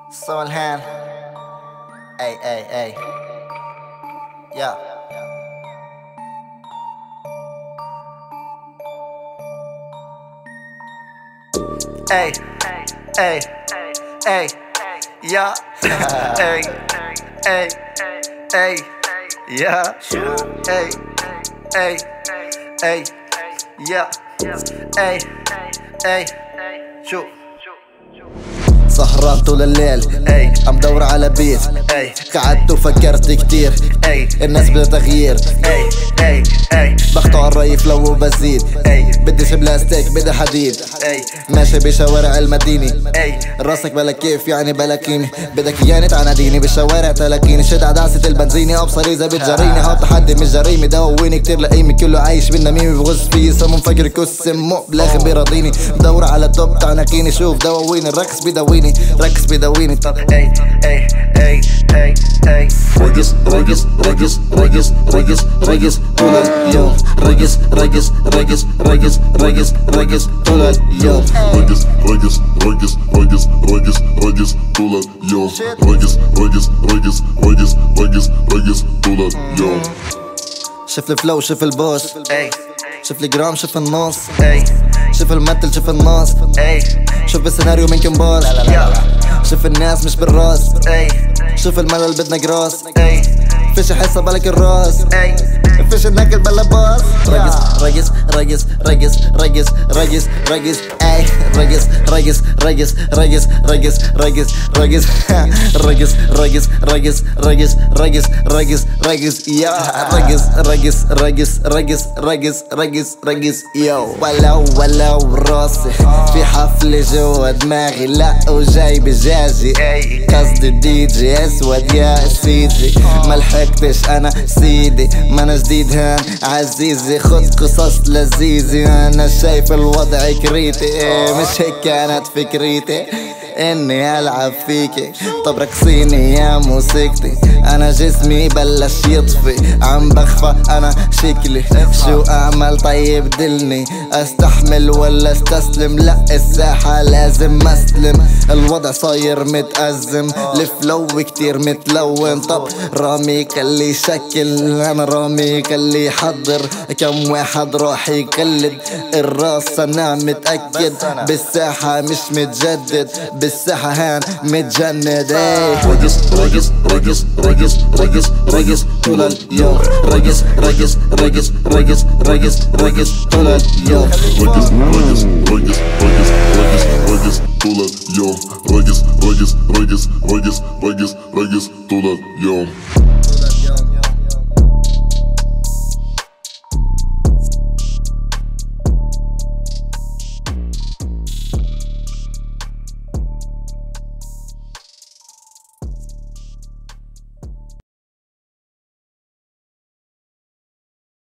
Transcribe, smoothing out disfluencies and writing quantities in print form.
Solhan. Hey. Yeah. Hey. Yeah. Hey. Yeah. Yeah. شو سهران طول الليل عم دور على بيت قعدت وفكرت كتير الناس بدها تغيير بخطو عالريف لو بزيد بديش بلاستيك بدي حديد ماشي بشوارع المدينة راسك بلا كيف يعني بلاكيني بدك اياني تعناديني بالشوارع تلاقيني شد عداسة البنزيني ابصر اذا بتجريني هاد تحدي مش جريمة دواويني كتير لقيمي كله عايش بالنميمة بغز فيه سمو مفكر كس مو بالاخر بيراضيني بدور على التوب تعناكيني شوف دواويني الرقص بيداويني ركز بيداويني طب رقص طول اليوم رقص طول اليوم رقص طول اليوم رقص طول اليوم شوف الفلو شوف البوس شوف الجرام شوف النص شوف المثل شوف النص شوف السيناريو من كمبار شوف الناس مش بالراس شوف الملل بدنا جراس فيش حصة بالك الراس فيش ناكل بلا باص رقص يو ولو راسي في حفلة جوا دماغي لا وجاي بجاجي قصدي دي جي اسود يا سيدي ملحقتش انا سيدي ما انا جديد هان عزيزي خد قصص لذيذة انا شايف الوضع كريتي مش هيك كانت فكريتي اني العب فيكي طب رقصيني يا موسيقتي انا جسمي بلش يطفي عم بخفى انا شكلي شو اعمل طيب دلني استحمل ولا استسلم لا الساحة لازم اسلم الوضع صاير متأزم الفلو كتير متلون طب راميك اللي شكل انا راميك اللي يحضر كم واحد راح يقلد الراس انا متأكد بالساحة مش متجدد بالساحة هان متجند رقص طول اليوم رقص طول اليوم رقص طول اليوم رقص طول اليوم